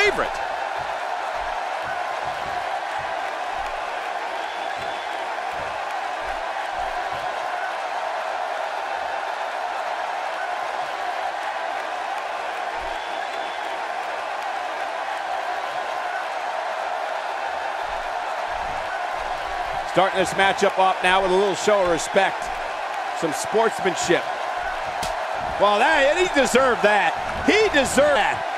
favorite. Starting this matchup off now with a little show of respect. Some sportsmanship. Well, he deserved that. He deserved that.